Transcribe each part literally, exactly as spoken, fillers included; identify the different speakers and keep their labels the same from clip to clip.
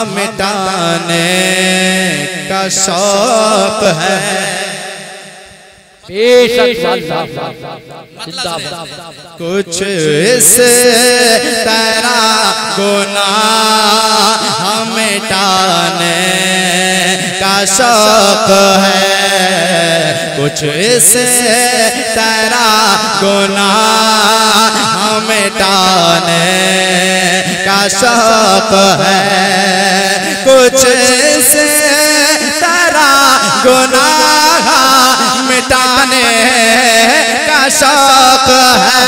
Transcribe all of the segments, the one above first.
Speaker 1: मिटाने का शौक है। कुछ इस तरह गुनाह मिटाने का शौक है। कुछ इस तरह गुनाह मिटाने का शौक है। कुछ इस तरह गुनाह मिटाने का शौक है।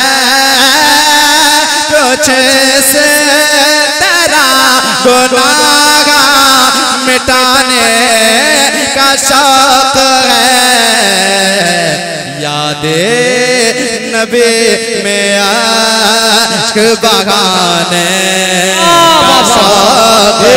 Speaker 1: कुछ इस तरह गुनाह मिटाने का शौक है। यादे नबी में आशिक बगाने का शौक है।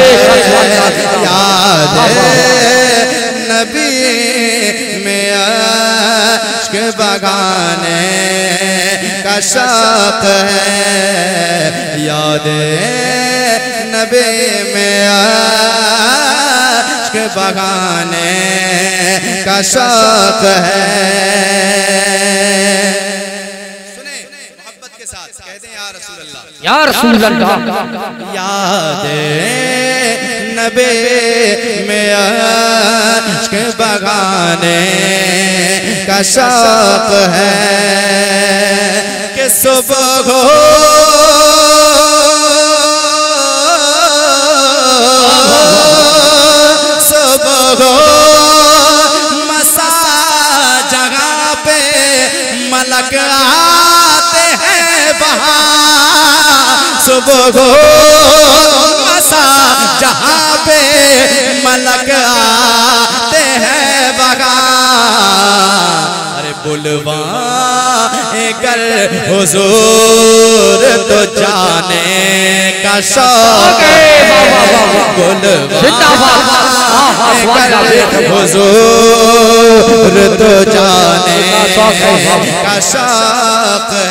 Speaker 1: यादे नबी में आशिक बगाने का शौक है। यादे नबी में आशिक बगाने का शौक है। सुने मोहब्बत के साथ कहते हैं या रसूल अल्लाह,
Speaker 2: या रसूल अल्लाह।
Speaker 1: यादे नबी में आशिक बगाने का शौक है कि सुबह हो सुबह हो मसा जगह पे मलक आते हैं वहाँ। सुबह हो मसा जहाँ पे मलक आते हैं वहाँ। अरे बुलवा कर हुजूर तो जाने का शौक है। बुलवा कर हुजूर तो जाने का शौक है।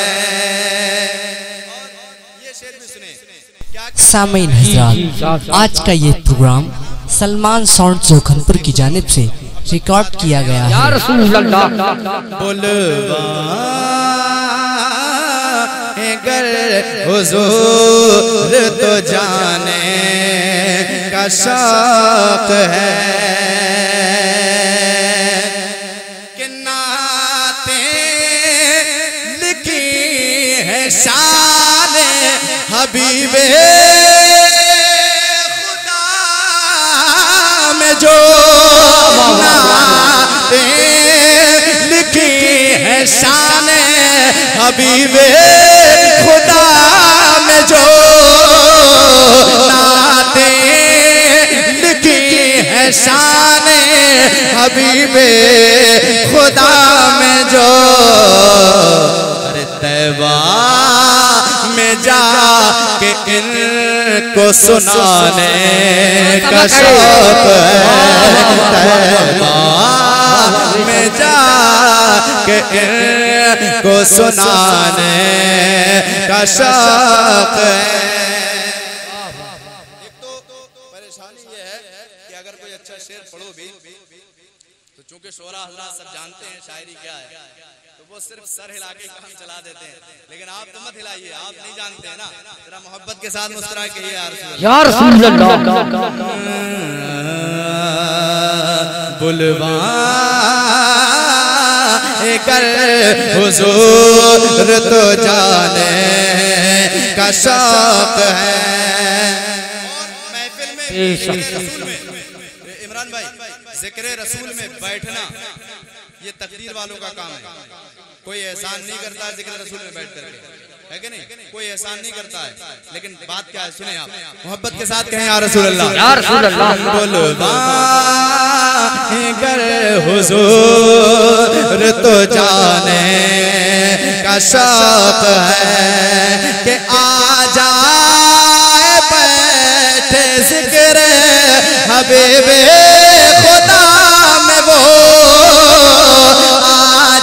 Speaker 3: सामीन हज़रात, आज का ये प्रोग्राम सलमान साउंड जोखनपुर की जानिब से रिकॉर्ड किया गया है।
Speaker 1: बुलवा कर हुजूर तो जाने का शौक है कि नाते लिखी है शान हबीबे खुदा में जो नाते लिखी है शान हबीबे खुदा में जो नाते लिखी है शान हबीबे खुदा में जो। अरे तैबा में जा के इनको सुनाने का शौक है। तैबा में जा के इनको सुनाने का शौक है। एक तो परेशानी ये है कि अगर कोई अच्छा शेर पढ़ो भी तो चूंकि शोरा हजरात सब जानते हैं शायरी क्या है, तो वो सिर्फ सर हिला के काम चला देते हैं। लेकिन आप तो मत हिलाइए, आप नहीं जानते हैं ना। जरा मोहब्बत के साथ मुस्कुरा के ये
Speaker 2: या रसूल अल्लाह।
Speaker 1: बुलवा कर हुजूर तो जाने का शौक है। महफिल में इमरान भाई जिक्र रसूल में बैठना ये तकदीर वालों का काम है। कोई एहसान नहीं करता है जिक्र रसूल में बैठ करके, है कि नहीं? कोई एहसान नहीं करता है। लेकिन बात क्या है सुने आप, मोहब्बत के साथ कहें या रसूल अल्लाह,
Speaker 2: या रसूल अल्लाह।
Speaker 1: बुलवा कर हुजूर तो जाने का शौक है कि आ जाए बैठे जिक्र हबीबे खुदा में वो। आ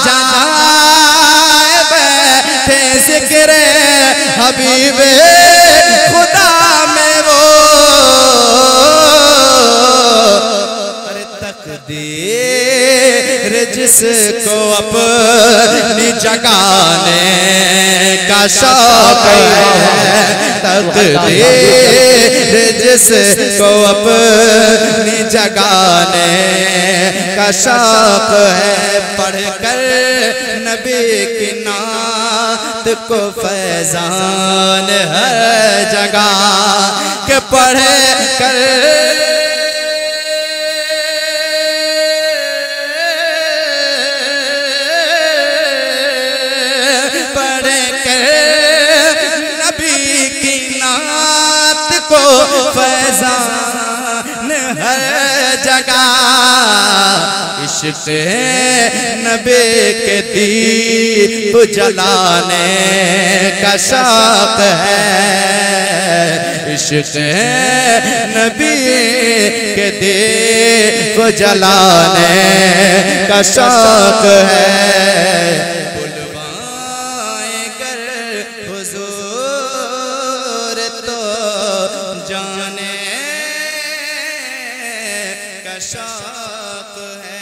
Speaker 1: जाए बैठे जिक्र हबीबे खुदा में वो। जगाने का शौक है, तकदीर जिसको अपनी जगाने का शौक है, पढ़कर नबी की नात को फैजान हर जगह के पढ़े कर को फैजान हर जगह, इश्क नबी के दीप जलाने का शौक है, इश्क नबी के दीप जलाने का शौक है। जाने का शौक है।